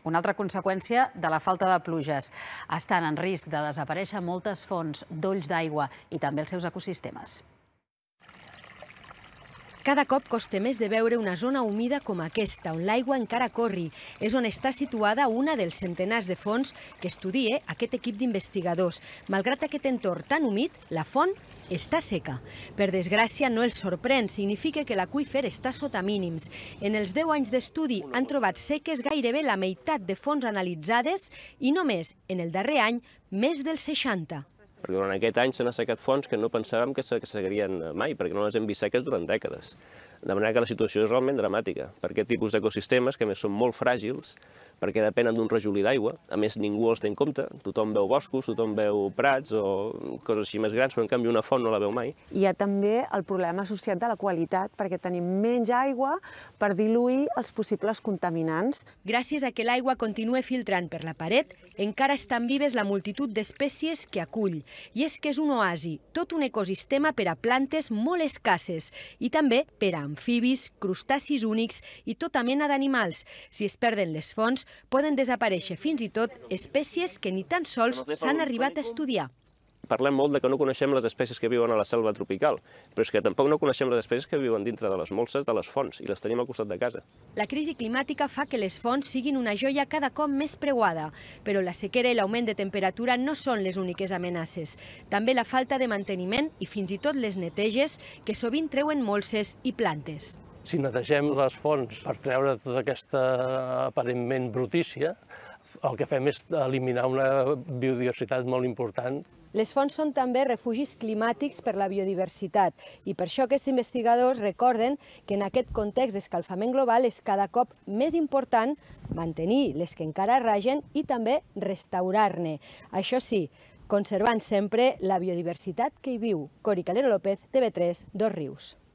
una altra conseqüència de la falta de pluges. Estan en risc de desaparèixer moltes fonts, dolls d'aigua i també els seus ecosistemes. Cada cop costa més de veure una zona humida com aquesta, on l'aigua encara corri. És on està situada una dels centenars de fonts que estudia aquest equip d'investigadors. Malgrat aquest entorn tan humit, la font està seca. Per desgràcia, no els sorprèn, significa que l'aqüífer està sota mínims. En els 10 anys d'estudi han trobat seques gairebé la meitat de fonts analitzades i només en el darrer any més del 60. Perquè durant aquest any s'han assecat fonts que no pensàvem que s'assecarien mai, perquè no les hem vist seques durant dècades. De manera que la situació és realment dramàtica per aquest tipus d'ecosistemes, que a més són molt fràgils, perquè depenen d'un rajolí d'aigua. A més, ningú els té en compte. Tothom veu boscos, tothom veu prats o coses així més grans, però en canvi una font no la veu mai. Hi ha també el problema associat de la qualitat, perquè tenim menys aigua per diluir els possibles contaminants. Gràcies a que l'aigua continua filtrant per la paret, encara estan vives la multitud d'espècies que acull. I és que és un oasi, tot un ecosistema per a plantes molt escasses i també per a amfibis, crustacis únics i tota mena d'animals. Si es perden les fonts, poden desaparèixer fins i tot espècies que ni tan sols s'han arribat a estudiar. Parlem molt de que no coneixem les espècies que viuen a la selva tropical, però és que tampoc no coneixem les espècies que viuen dintre de les molses de les fonts, i les tenim al costat de casa. La crisi climàtica fa que les fonts siguin una joia cada cop més preuada, però la sequera i l'augment de temperatura no són les úniques amenaces. També la falta de manteniment i fins i tot les neteges, que sovint treuen molses i plantes. Si netegem les fonts per treure tota aquesta aparentment brutícia, el que fem és eliminar una biodiversitat molt important. Les fonts són també refugis climàtics per la biodiversitat i per això aquests investigadors recorden que en aquest context d'escalfament global és cada cop més important mantenir les que encara ragen i també restaurar-ne. Això sí, conservant sempre la biodiversitat que hi viu. Cori Calero López, TV3, Dosrius.